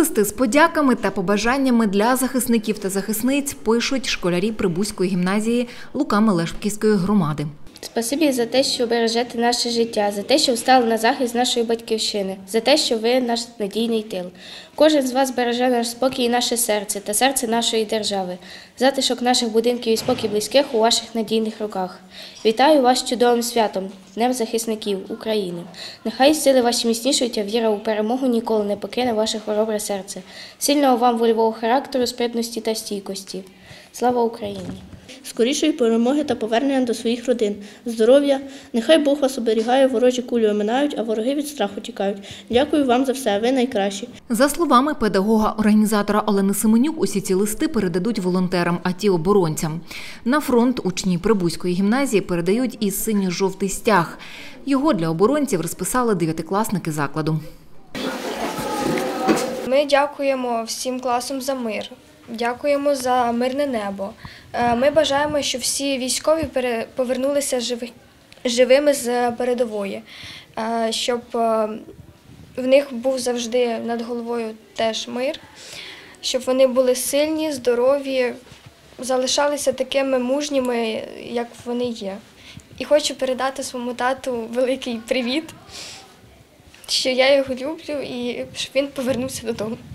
Листи з подяками та побажаннями для захисників та захисниць пишуть школярі Прибузької гімназії Лука-Мелешківської громади. Спасибі за те, що бережете наше життя, за те, що встали на захист нашої батьківщини, за те, що ви наш надійний тил. Кожен з вас береже наш спокій і наше серце та серце нашої держави, затишок наших будинків і спокій близьких у ваших надійних руках. Вітаю вас з чудовим святом, Днем захисників України. Нехай сили ваші міцнішують, а віра у перемогу ніколи не покине ваше хоробре серце. Сильного вам вольового характеру, спритності та стійкості. Слава Україні! Скорішої перемоги та повернення до своїх родин. Здоров'я. Нехай Бог вас оберігає, ворожі кулі оминають, а вороги від страху тікають. Дякую вам за все, ви найкращі. За словами педагога-організатора Олени Семенюк, усі ці листи передадуть волонтерам, а ті – оборонцям. На фронт учні Прибузької гімназії передають і синьо-жовтий стяг. Його для оборонців розписали 9-класники закладу. Ми дякуємо всім класам за мир. Дякуємо за мирне небо. Ми бажаємо, щоб всі військові повернулися живими з передової, щоб в них був завжди над головою теж мир, щоб вони були сильні, здорові, залишалися такими мужніми, як вони є. І хочу передати своєму тату великий привіт, що я його люблю і щоб він повернувся додому.